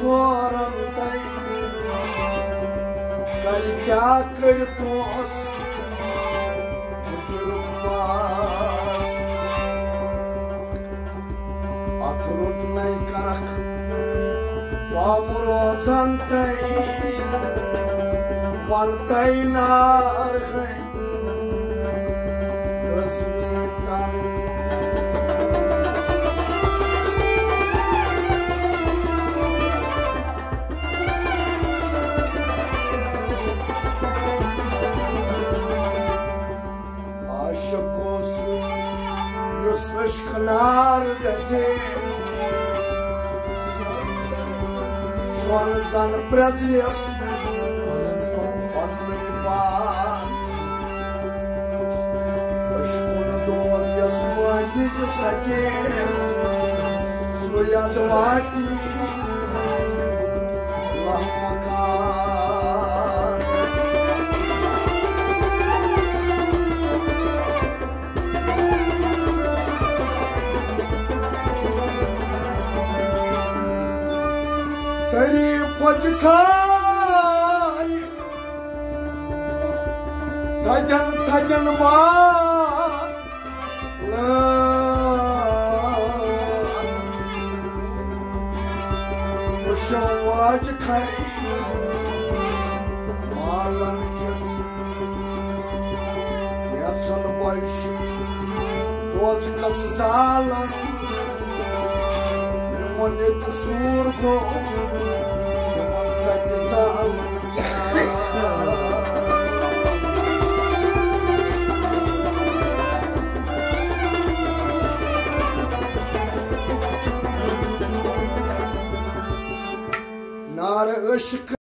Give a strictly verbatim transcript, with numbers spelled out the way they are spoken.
सोरन तई कर क्या कर दोस बुजुर्ग पास अथ रुट नहीं करख पाम रोजन तई वन तई नार है तस्वीर तन Kınar gece Son zan prezlias Only bad Aşkın doğal yasma gece saçı Suya duvati Allah makar Teri pajkai Tajan tajan var Uşan vajkai Malan kes Yasan baş Doz kaszalan Monet surko Monet zalim Nar ışık